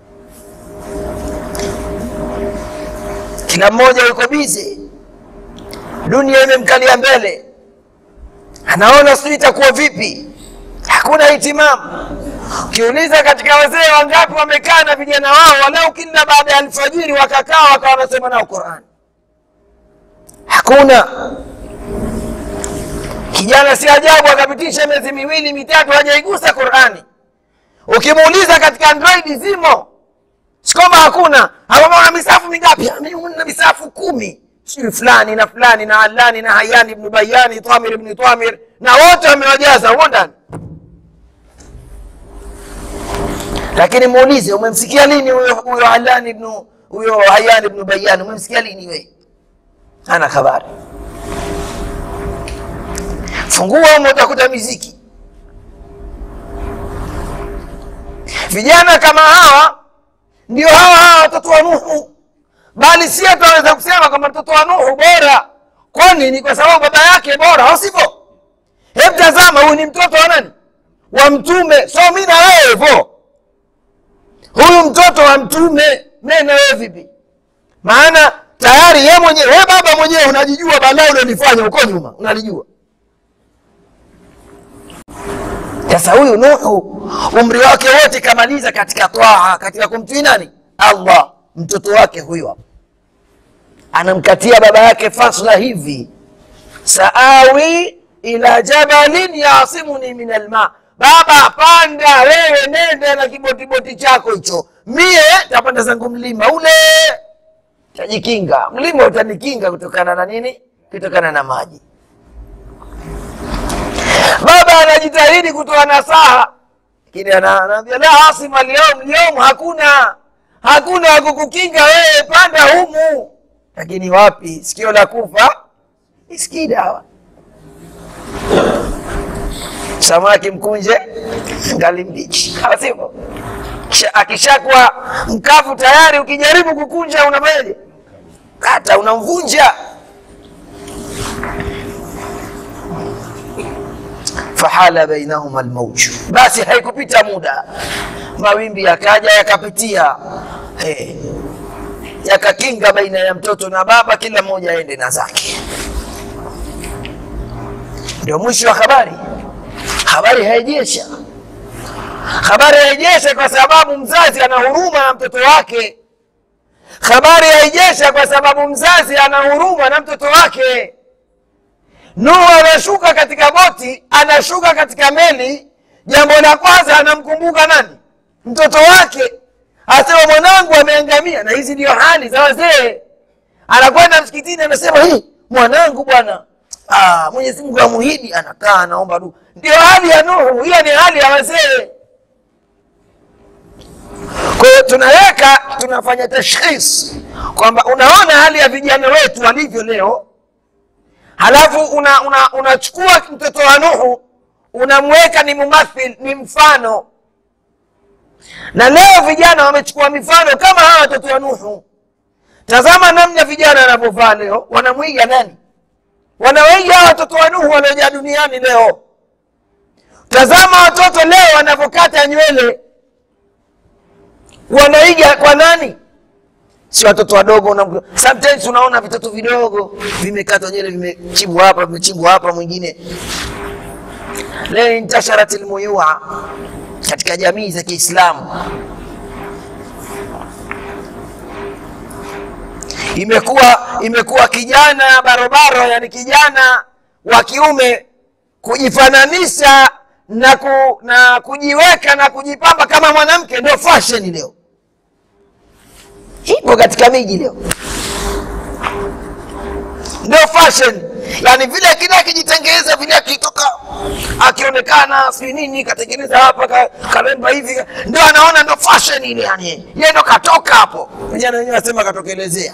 Kila mmoja yuko busy, dunia imemkalia mbele, anaona sijui itakuwa vipi, hakuna ihtimamu. Ukiuliza katika wazee wangapi wamekaa na vijana wao walau kila baada ya alfajiri wakakaa wakawa wanasema nao Qur'an, hakuna. Kijana si ajabu akapitisha miezi miwili mitatu hajaigusa Qur'ani. Ukimuuliza katika Android zimo, sikoma hakuna. Hawa wana misafu mingapi? Mimi na misafu kumi. Siri fulani na fulani na Alani na Hayani ibn Bayani, Tamir ibn Tamir, na wote wamewajaza huko ndani. Lakini muulize, umemsikia lini huyo huyo Alani ibn huyo Hayani ibn Bayani? Umemsikia lini wewe? Hana habari. Fungua huko utakuta muziki. Vijana kama hawa ndio hawa hawa watoto wa Nuhu, bali si ataweza kusema kama mtoto wa Nuhu bora. Kwani ni kwa sababu baba yake bora, au sivyo? Hebu tazama, huyu ni mtoto wa nani? Wa mtume. So mimi na wewe hivyo, huyu mtoto wa mtume, mimi na wewe vipi? Maana tayari yeye mwenyewe, wewe baba mwenyewe unajijua balaa unalifanya huko nyuma, unalijua. Sasa huyu Nuhu umri wake wote kamaliza katika toa, katika kumtii nani? Allah. Mtoto wake huyu hapa anamkatia baba yake fasla hivi, saawi ila jabalin yasimuni min alma. Baba, panda wewe, nenda na kibotiboti chako hicho, mie tapanda zangu mlima ule, tajikinga. Mlima utanikinga kutokana na nini? Kutokana na maji. Baba anajitahidi kutoa nasaha, lakini anaambia la asima leo leo, hakuna hakuna kukukinga wewe, panda humu. Lakini wapi, sikio la kufa isikii dawa. Samaki mkunje ngali mbichi, sivyo? Akishakuwa mkavu tayari, ukijaribu kukunja unafanyaje? Kata, unamvunja. Fahala bainahuma almawj, basi haikupita muda mawimbi yakaja yakapitia, hey, yakakinga baina ya mtoto na baba, kila mmoja aende na zake. Ndio mwisho wa habari. Habari haijesha, habari haijesha kwa sababu mzazi ana huruma na mtoto wake. Habari haijesha kwa sababu mzazi ana huruma na mtoto wake. Nuhu anashuka katika boti, anashuka katika meli, jambo la kwanza anamkumbuka nani? Mtoto wake. Asema mwanangu ameangamia. Na hizi ndio hali za wazee. Anakwenda msikitini anasema, hii mwanangu bwana, ah, Mwenyezi Mungu amuhidi, anakaa anaomba dua. Ndio hali ya Nuhu, hiyo ni hali ya wazee. Kwa hiyo tunaweka, tunafanya tashkhis kwamba unaona hali ya vijana wetu walivyo leo, halafu unachukua una, una mtoto wa Nuhu unamweka ni mumathil, ni mfano. Na leo vijana wamechukua mifano kama hawa watoto wa Nuhu. Tazama namna vijana wanavyovaa leo, wanamwiga nani? Wanawaiga hawa watoto wa Nuhu waliojaa duniani leo. Tazama watoto leo wanapokata nywele, wanaiga kwa nani? Si watoto wadogo. Una, sometimes unaona vitoto vidogo vimekata nywele, vimechimbwa hapa, vimechimbwa hapa, mwingine. Leo intasharatil muyua katika jamii za Kiislamu. Imekuwa imekuwa kijana barobaro, yani kijana wa kiume kujifananisha na, ku, na kujiweka na kujipamba kama mwanamke ndio fashion leo. Ipo katika miji leo, ndio fashion. Yani vile kila kijitengeza vile akitoka akionekana si nini katengeneza hapa ka, kalemba hivi ndio anaona ndio fashion ile, yani yeye ndo katoka hapo. Vijana wenyewe wasema katokelezea.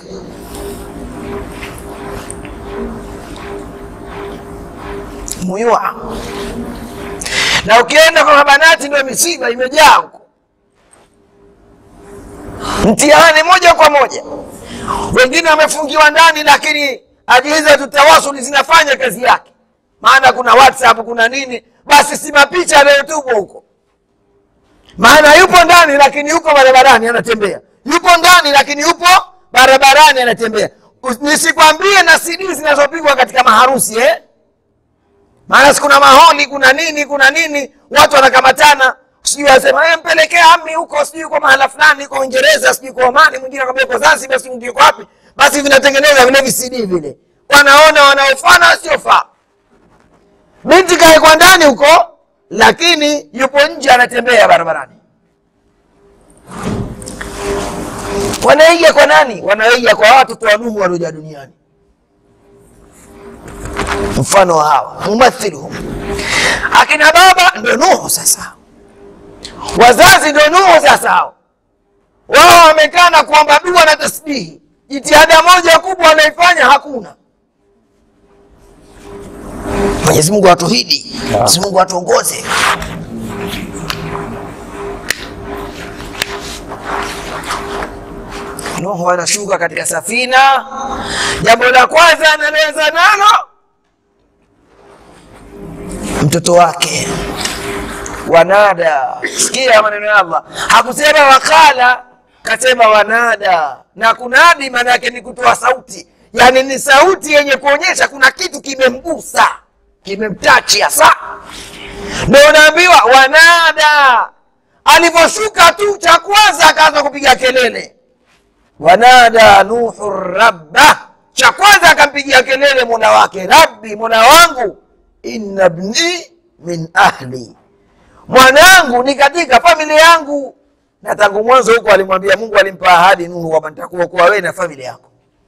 Muyua. Na ukienda kwa mabanati ndio misiba imejaa huko. Mtihani moja kwa moja. Wengine wamefungiwa ndani, lakini ajihiza tutawasuli zinafanya kazi yake. Maana kuna WhatsApp, kuna nini, basi si mapicha yanayotupo huko. Maana yupo ndani lakini yuko barabarani anatembea. Yupo ndani lakini yupo barabarani anatembea. Nisikwambie na C D zinazopigwa katika maharusi eh? Maana kuna maholi, kuna nini, kuna nini, watu wanakamatana, sijui wasema eh, mpelekea ammi huko, sijui kwa mahala fulani, kwa Uingereza, sijui kwa Omani, mwingine akamwambia kwa Zanzibar, basi ndio kwa wapi? Basi vinatengeneza vile C D vile. Wanaona wanaofana wasiofaa. Binti kae kwa ndani huko, lakini yupo nje anatembea barabarani. Wanaiga kwa nani? Wanaiga kwa watu tu wanumu walioja duniani. Mfano wa hawa mumathiluhum. Akina baba ndio Nuhu sasa, wazazi ndio Nuhu sasa. Hao wao wamekaa na kuomba dua na tasbihi, jitihada moja kubwa wanaifanya hakuna. Mwenyezi Mungu atuhidi, Mwenyezi Mungu atuongoze. Nuhu anashuka katika safina, jambo la kwanza analeza nalo mtoto wake. Wanada, sikia maneno ya Allah, hakusema wakala, kasema wanada. Na kunadi maana yake ni kutoa sauti, yani ni sauti yenye kuonyesha kuna kitu kimemgusa, kimemtachi hasa. Ndio unaambiwa wanada. Aliposhuka tu cha kwanza akaanza kupiga kelele, wanada Nuhu rabba. Cha kwanza akampigia kelele Mola wake, Rabbi, Mola wangu, inna ibni min ahli, mwanangu ni katika familia yangu. Na tangu mwanzo huko alimwambia Mungu, alimpa ahadi Nuhu kwamba nitakuwa kwa wewe na familia yako.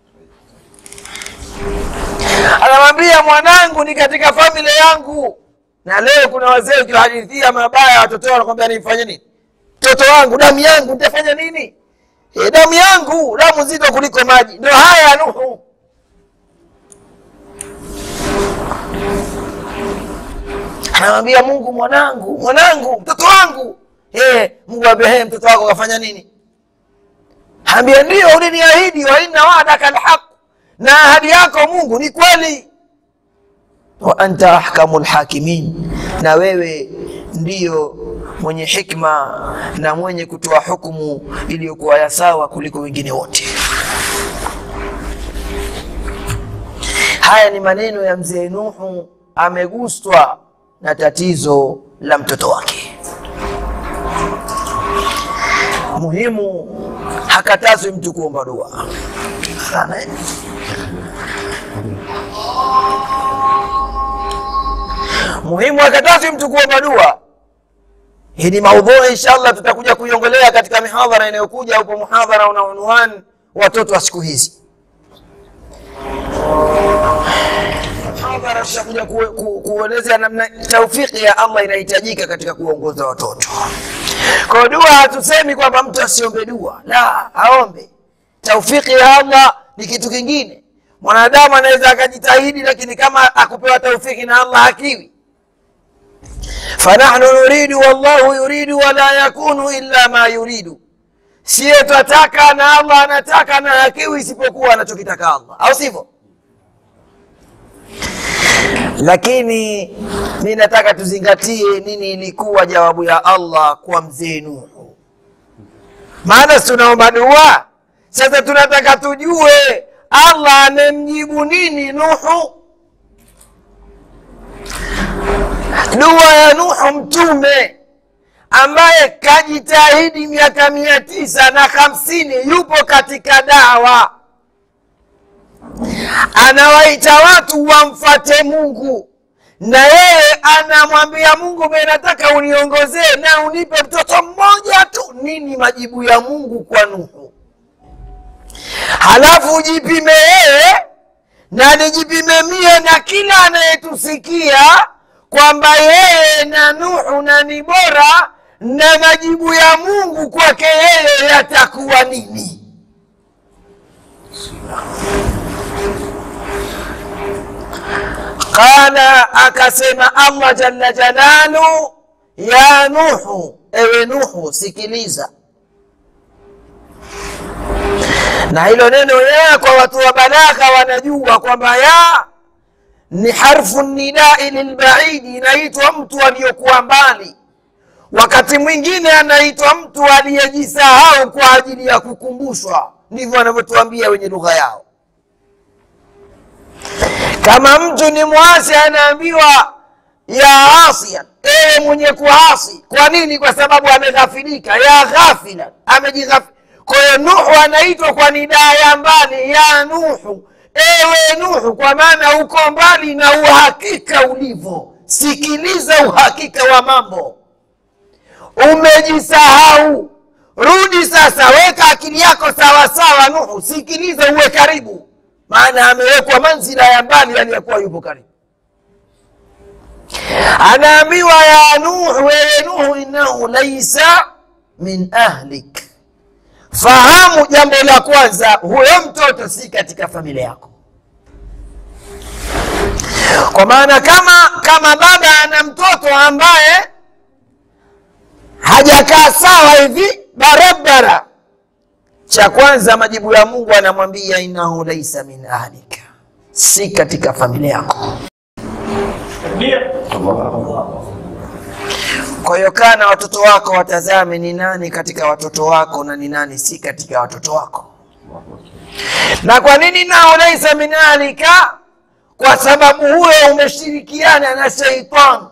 Anamwambia mwanangu ni katika familia yangu. Na leo kuna wazee ukihadithia mabaya watoto wanakuambia nifanye nini? Mtoto wangu, damu yangu, nitafanya nini? E, damu yangu, damu nzito kuliko maji. Ndio haya Nuhu. Anamwambia Mungu, mwanangu, mwanangu, mtoto wangu. Eh, Mungu anambia, "He, mtoto wako kafanya nini?" Anambia, "Ndio uliniahidi, wa inna wa'daka alhaq." Na ahadi yako Mungu ni kweli. Wa anta ahkamul hakimin. Na wewe ndio mwenye hikma na mwenye kutoa hukumu iliyokuwa ya sawa kuliko wengine wote. Haya ni maneno ya mzee Nuhu, ameguswa na tatizo la mtoto wake. Muhimu, hakatazwi mtu kuomba dua. Sana. Muhimu, hakatazwi mtu kuomba dua. Hii ni maudhui inshallah tutakuja kuiongelea katika mihadhara inayokuja. Upo muhadhara una unwani watoto wa siku hizi. Muhadhara tutakuja kueleza namna taufiki ya Allah inahitajika katika kuongoza watoto. Kwa dua hatusemi kwamba mtu asiombe dua, la, aombe. Taufiki ya Allah ni kitu kingine. Mwanadamu anaweza akajitahidi, lakini kama akupewa taufiki na Allah hakiwi. Fanahnu nuridu wallahu yuridu wala yakunu illa ma yuridu. Sisi tunataka na Allah anataka, na hakiwi isipokuwa anachokitaka Allah, au sivyo? Lakini mimi nataka tuzingatie nini ilikuwa jawabu ya Allah kwa mzee Nuhu. Maana tunaomba dua, sasa tunataka tujue Allah amemjibu nini Nuhu. Dua ya Nuhu mtume ambaye kajitahidi miaka mia tisa na hamsini yupo katika dawa, anawaita watu wamfate Mungu, na yeye anamwambia Mungu, mimi nataka uniongozee na unipe mtoto mmoja tu. Nini majibu ya Mungu kwa Nuhu? Halafu ujipime yeye na nijipime mie na kila anayetusikia kwamba yeye na Nuhu na ni bora, na majibu ya Mungu kwake yeye yatakuwa nini? Qala, akasema Allah jalla jalalu, ya Nuhu, ewe Nuhu, sikiliza. Na hilo neno ya kwa watu wa balagha wanajua kwamba ya ni harfu nidai lilbaidi, inaitwa mtu aliyokuwa mbali. Wakati mwingine anaitwa mtu aliyejisahau kwa ajili ya kukumbushwa. Ndivyo wanavyotuambia wenye lugha yao. Kama mtu ni muasi anaambiwa ya asian, ewe mwenye kuasi. Kwa nini? Kwa sababu ameghafilika. Ya ghafila, amejighafilika. Kwa hiyo Nuhu anaitwa kwa nidaa ya mbali, ya Nuhu, ewe Nuhu, kwa maana uko mbali na uhakika ulivyo. Sikiliza uhakika wa mambo. Umejisahau, rudi sasa, weka akili yako sawa sawa. Nuhu, sikiliza, uwe karibu, maana amewekwa manzila ya mbali aliyekuwa yupo karibu. Anaambiwa ya Nuhu, ewe Nuhu, innahu laysa min ahlik. Fahamu jambo la kwanza, huyo mtoto si katika familia yako. Kwa maana kama kama baba ana mtoto ambaye hajakaa sawa hivi barabara, cha kwanza majibu ya Mungu anamwambia innahu laysa min ahlika, si katika familia yako. Kwa hiyo kana watoto wako watazame ni nani katika watoto wako na ni nani si katika watoto wako. Na kwa nini innahu laysa min ahlika? Kwa sababu huyo umeshirikiana na shaitan.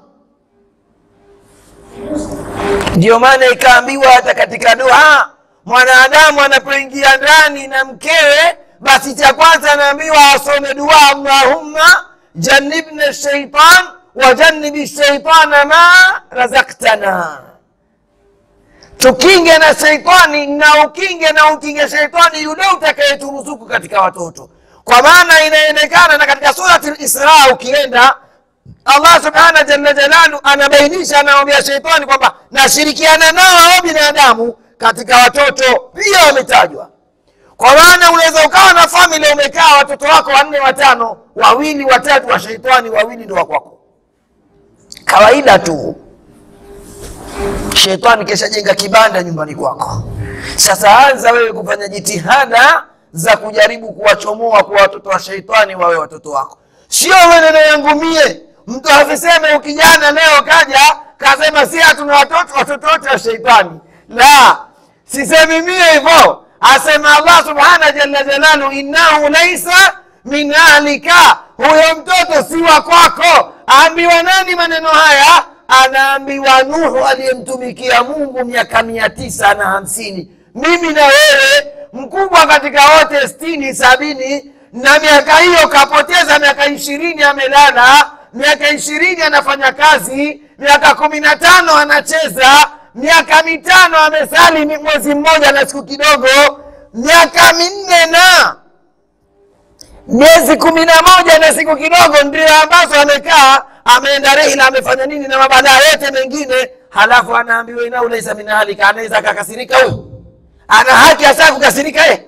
Ndio maana ikaambiwa hata katika dua, mwanadamu anapoingia ndani na mkewe, basi cha kwanza anaambiwa asome dua, Allahumma jannibna shaitan wa jannibi shaitana ma razaqtana. Tukinge na shaitani na ukinge na ukinge shaitani yule utakayeturuzuku katika watoto. Kwa maana inaonekana na katika surati al-Isra ukienda, Allah subhanahu jalla jalalu anabainisha, anaambia shaitani kwamba nashirikiana nao hao binadamu katika watoto pia wametajwa. Kwa maana unaweza ukawa na familia umekaa watoto wako wanne watano, wawili watatu wa shaitani, wawili ndio wako. Kawaida tu. Shaitani kesha jenga kibanda nyumbani kwako. Sasa anza wewe kufanya jitihada za kujaribu kuwachomoa kwa watoto wa shaitani wawe watoto wako. Sio maneno yangu mie. Mtu asiseme ukijana leo kaja kasema si hatuna watoto watoto wote wa shaitani. La, sisemi mie hivyo. Asema Allah subhanahu jalla jalalu, innahu laysa min ahlika, huyo mtoto si wa kwako. Aambiwa nani maneno haya? Anaambiwa Nuhu aliyemtumikia Mungu miaka mia tisa na hamsini. Mimi na wewe mkubwa katika wote sitini sabini, na miaka hiyo kapoteza miaka ishirini amelala, miaka ishirini anafanya kazi, miaka kumi na tano anacheza, miaka mitano amesali mwezi mmoja na siku kidogo, miaka minne na miezi kumi na moja na siku kidogo ndio ambazo amekaa, ameenda rehla, amefanya nini na mabadaa yote mengine. Halafu anaambiwa innahu laysa min ahlika. Anaweza akakasirika huyo? Ana haki hasa kukasirika yeye?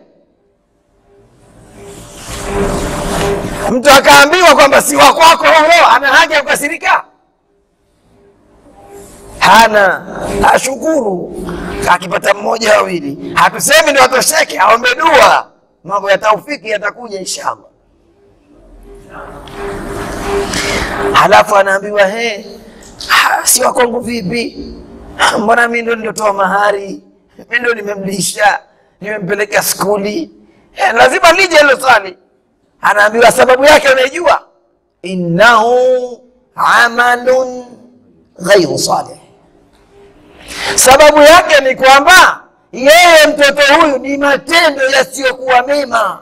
Mtu akaambiwa kwamba si wa kwako huyo, ana haki ya kukasirika? Hana. Ashukuru akipata mmoja wawili. Hatusemi ndio atosheke, aombe dua, mambo ya taufiki yatakuja inshallah. Halafu anaambiwa he, si wa kwangu vipi? Mbona mimi ndo nilitoa mahari, mimi ndo nimemlisha, nimempeleka skuli, eh, lazima lije hilo swali. Anaambiwa sababu yake unaijua, innahu amalun ghairu salih. Sababu yake ni kwamba yeye mtoto huyu ni matendo yasiyokuwa mema.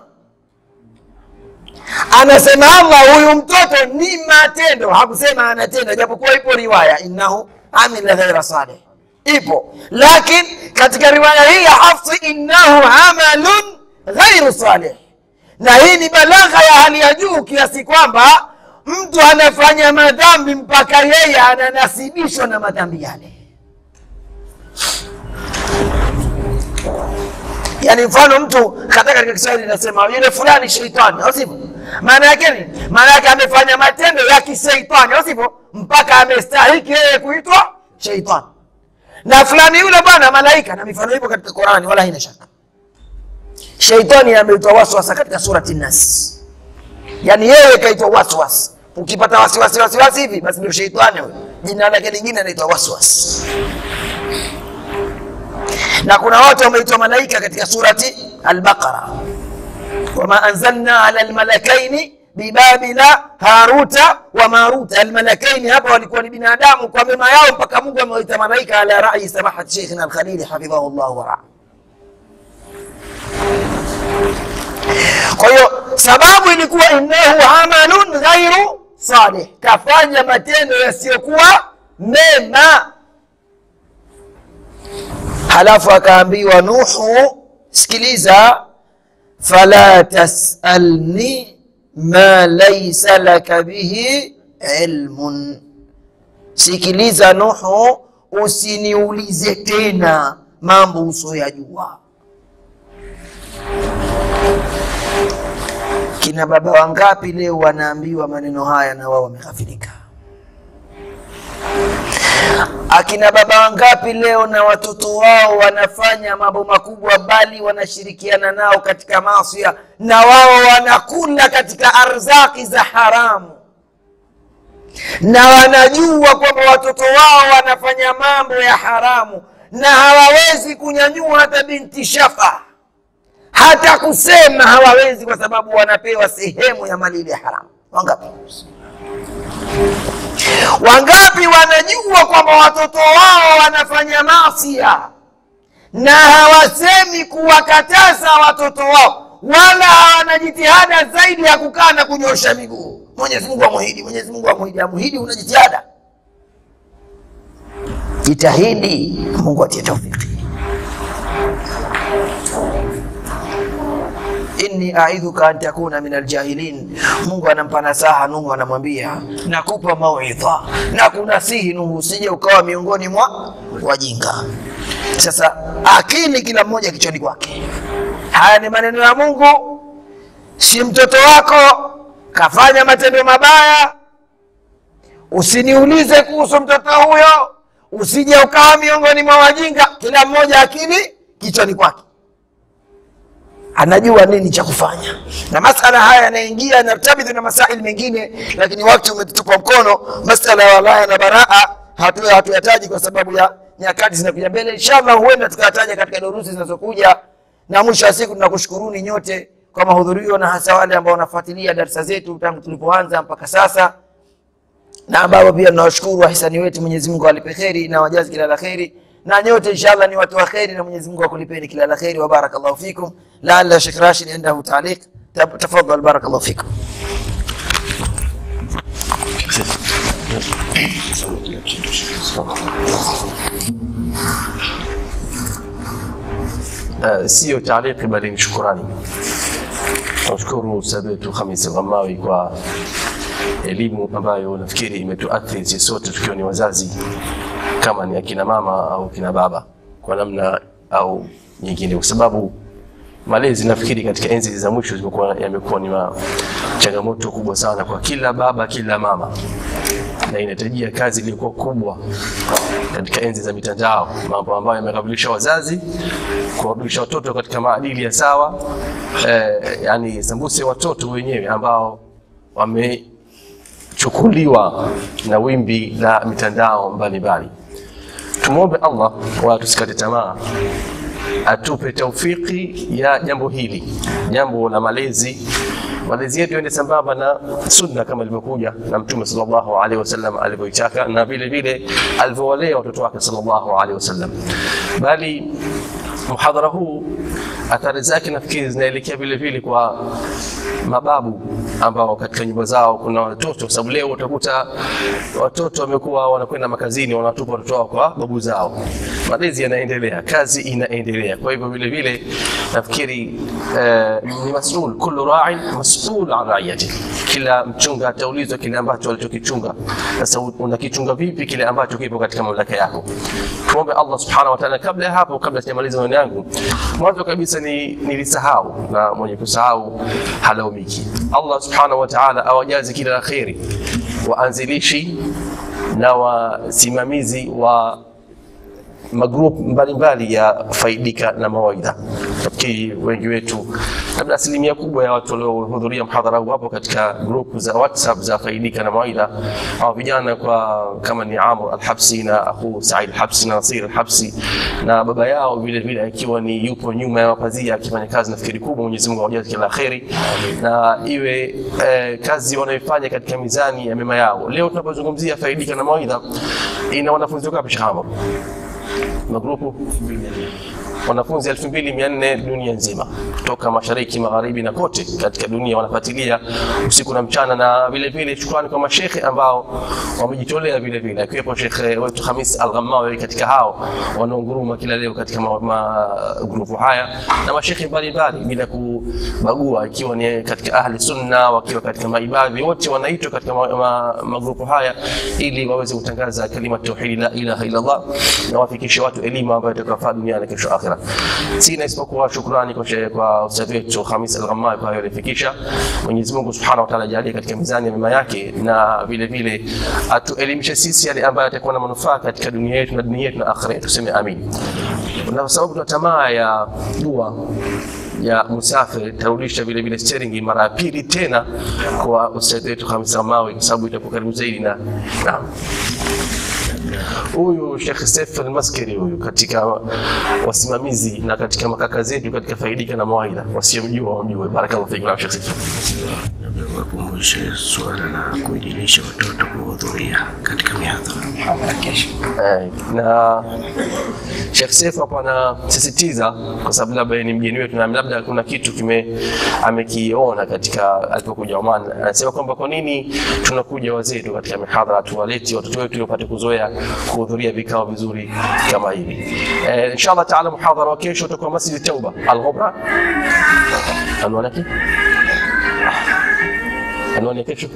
Anasema Allah huyu mtoto ni matendo, hakusema anatenda, japokuwa ipo riwaya innahu amila ghaira salih ipo, lakini katika riwaya hii ya Hafs innahu amalun ghairu salih, na hii ni balagha ya hali ya juu kiasi kwamba mtu anafanya madhambi mpaka yeye ananasibishwa na madhambi yale. Yani mfano mtu katika katika Kiswahili nasema yule fulani shaitani, au sivyo? Maana yake ni maana yake amefanya matendo ya kishaitani, au sivyo? Mpaka amestahiki yeye kuitwa shaitani. Na fulani yule bwana malaika, na mifano ipo katika Qur'ani wala haina shaka. Shaitani ameitwa waswasa katika surati An-Nas. Yani yeye kaitwa waswas. Ukipata wasiwasi wasiwasi hivi basi ndio shaitani huyo. Jina lake lingine anaitwa waswas. Na kuna watu wameitwa malaika katika surati Al-Baqara. Wama anzalna ala almalakaini bibabila haruta wa maruta. Almalakaini hapa walikuwa ni binadamu kwa mema yao mpaka Mungu amewaita malaika ala rai samahat Sheikhna Al-Khalili hafidhahu Allah wa ra'a. Kwa hiyo sababu ilikuwa innahu amalun ghairu salih, kafanya matendo yasiyokuwa mema. Halafu akaambiwa Nuhu, sikiliza, fala tasalni ma laysa laka bihi ilmun. Sikiliza Nuhu, usiniulize tena mambo usoyajua. Kina baba wangapi leo wanaambiwa maneno haya na wao wameghafilika? Akina baba wangapi leo na watoto wao wanafanya mambo makubwa, bali wanashirikiana nao katika maasi, na wao wanakula katika arzaki za haramu, na wanajua kwamba watoto wao wanafanya mambo ya haramu, na hawawezi kunyanyua hata binti shafa, hata kusema hawawezi, kwa sababu wanapewa sehemu ya mali ya haramu. Wangapi? Wangapi wanajua kwamba watoto wao wanafanya maasi na hawasemi kuwakataza watoto wao, wala hawana jitihada zaidi ya kukaa na kunyosha miguu? Mwenyezi Mungu amuhidi, Mwenyezi Mungu amuhidi, amuhidi una jitihada. Jitahidi, Mungu atie taufiki. Inni a'idhuka an takuna min aljahilin. Mungu anampa nasaha Nuhu, anamwambia nakupa mauidha na kunasihi Nuhu, usije ukawa miongoni mwa wajinga. Sasa akili kila mmoja kichoni kwake. Haya ni maneno ya Mungu, si mtoto wako kafanya matendo mabaya, usiniulize kuhusu mtoto huyo, usije ukawa miongoni mwa wajinga. Kila mmoja akili kichoni kwake, anajua nini cha kufanya. Na masala haya yanaingia na tabidhi na masaili mengine, lakini wakati umetupa mkono. Masala ya walaya na baraa hatuya hatuyataji kwa sababu ya nyakati zinakuja mbele. Inshallah huenda tukataja katika durusi zinazokuja. Na mwisho wa siku tunakushukuruni nyote kwa mahudhurio, na hasa wale ambao wanafuatilia darasa zetu tangu tulipoanza mpaka sasa, na ambao pia tunawashukuru wahisani wetu. Mwenyezi Mungu alipe kheri na wajazi kila la kheri, na nyote inshallah ni watu wa kheri, na Mwenyezi Mungu akulipeni kila la kheri. Wa barakallahu fikum. La alla Sheikh Rashid عنده تعليق, تفضل. بارك الله فيكم. sio تعليق bali ni shukrani. Tunashukuru Ustadh wetu Khamis Ghamawi kwa elimu ambayo nafikiri imetuathiri sisi sote tukiwa ni wazazi, kama ni akina mama au kina baba, kwa namna au nyingine, kwa sababu malezi nafikiri katika enzi za mwisho zimekuwa yamekuwa ni changamoto kubwa sana kwa kila baba, kila mama, na inahitajia kazi iliyokuwa kubwa katika enzi za mitandao, mambo ambayo yamekabilisha wazazi kuwarudisha watoto katika maadili ya sawa. Eh, yani sambuse watoto wenyewe ambao wame kuchukuliwa na wimbi la mitandao mbalimbali. Tumuombe Allah wala tusikate tamaa, atupe taufiki ya jambo hili, jambo la malezi. Malezi yetu yende sambamba na sunna kama ilivyokuja na Mtume sallallahu alaihi wasallam alivyoitaka, na vile vile alivyowalea watoto wake sallallahu alaihi wasallam. Bali muhadhara huu athari zake nafikiri zinaelekea vile vile kwa mababu ambao katika nyumba zao kuna watoto, sababu leo utakuta watoto wamekuwa wanakwenda makazini, wanatupa watoto wao kwa babu zao. Malezi yanaendelea, kazi inaendelea. Kwa hivyo vile vile nafikiri eh, ni mas'ul, kullu ra'in mas'ul an ra'iyati. Kila mchunga ataulizwa kile ambacho alichokichunga. Sasa unakichunga vipi kile ambacho kipo katika mamlaka yako? Tuombe Allah subhanahu wa ta'ala. Kabla ya hapo, kabla sijamaliza maneno yangu, mwanzo kabisa ni nilisahau, na mwenye kusahau halaumiki. Allah subhanahu wa ta'ala awajaze kila la kheri waanzilishi na wasimamizi wa magrupu mbalimbali ya faidika na mawaidha. Nafikiri wengi wetu, labda asilimia kubwa ya watu waliohudhuria mhadhara huu hapo katika grupu za WhatsApp za faidika na mawaidha, au vijana kwa kama ni Amr al-Habsi na akhu Said al-Habsi na Nasir al-Habsi, na baba yao vile vile akiwa ni yupo nyuma ya mapazia akifanya kazi nafikiri kubwa. Mwenyezi Mungu awajaze kila kheri na iwe eh, kazi wanayofanya katika mizani ya mema yao. Leo tunapozungumzia faidika na mawaidha, ina wanafunzi wangapi shahama? Magrupu wanafunzi elfu mbili mia nne dunia nzima, kutoka mashariki, magharibi na kote katika dunia wanafuatilia usiku na mchana. Na vile vile shukrani kwa mashekhe ambao wamejitolea vile vile, akiwepo Sheikh wetu Khamis Al-Ghammawi katika hao wanaonguruma kila leo katika magrupu haya, na mashekhe mbalimbali bila kubagua, ikiwa ni katika ahli sunna, wakiwa katika maibadhi, wote wanaitwa katika magrupu haya ili waweze kutangaza kalima tauhid la ilaha illa Allah na wafikishe watu elimu ambayo itakafaa dunia na kesho akhira. Sina isipokuwa shukrani kwa kwa ustadhi wetu Khamis Al-Ghammawi kwa alifikisha. Mwenyezi Mungu Subhanahu wa Ta'ala ajalie katika mizani ya mema yake, na vile vile atuelimishe sisi yale ambayo yatakuwa na manufaa katika dunia yetu na dunia yetu na akhira. Tuseme amin. Na sababu tuna tamaa ya dua ya musafiri, tarudisha vile vile steering mara ya pili tena kwa ustadhi wetu Khamis Al-Ghammawi, kwa sababu itakuwa karibu zaidi na na huyu Sheikh Saif Al-Maskari, huyu katika wasimamizi na katika makaka zetu katika faidika na mawaidha, wasiomjua wamjue. Barakallahu fikum Sheikh Saif. Wakumbushe swala la kujilisha watoto kuhudhuria katika mihadhara kesho. Eh, na Sheikh Saif hapa anasisitiza, kwa sababu labda ni mgeni wetu na labda kuna kitu kime amekiona katika alipokuja Oman. Anasema kwamba kwa nini tunakuja wazee katika mihadhara, tuwaleti watoto wetu ili wapate kuzoea kuhudhuria vikao vizuri kama hivi. Eh, inshallah taala muhadhara wa kesho utakuwa Masjid Tauba Al-Ghubra. Anwani yake anwani kesho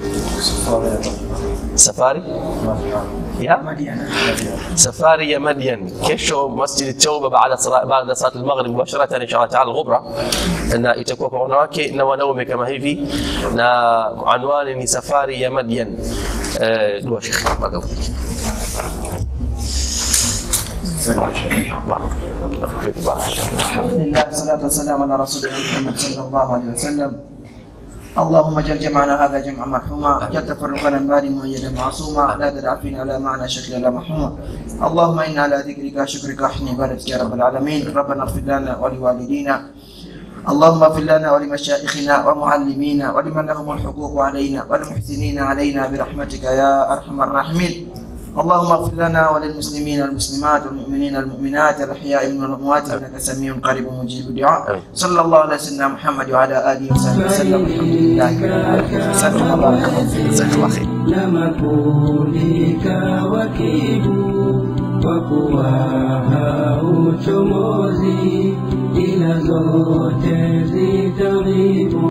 safari ya Madian, safari ya Madian kesho Masjid Tauba baada sala baada salat al-maghrib mubasharatan inshallah taala Al-Ghubra, na itakuwa kwa wanawake na wanaume kama hivi, na anwani ni safari ya Madian. Eh, dua Sheikh Alhamdulillah, salatu wassalamu ala rasulillah Muhammad sallallahu alaihi wasallam. اللهم اجعل جمعنا هذا جمعا مرحوما، اجعل تفرقنا من بعده مؤيدا معصوما، لا تدع فينا على معنى شكل لا محروما. اللهم انا على ذكرك وشكرك وحسن عبادتك يا رب العالمين. ربنا اغفر لنا ولوالدينا، اللهم اغفر لنا ولمشايخنا ومعلمينا ولمن لهم الحقوق علينا والمحسنين علينا برحمتك يا ارحم الراحمين. اللهم اغفر لنا وللمسلمين والمسلمات والمؤمنين والمؤمنات الأحياء من الأموات إنك سميع قريب مجيب الدعاء. صلى الله على سيدنا محمد وعلى آله وصحبه وسلم. الحمد لله رب العالمين. جزاكم الله خيرا. جزاك الله خير. نمكولك وكيب وكواها وشموزي إلى زوجي تغيب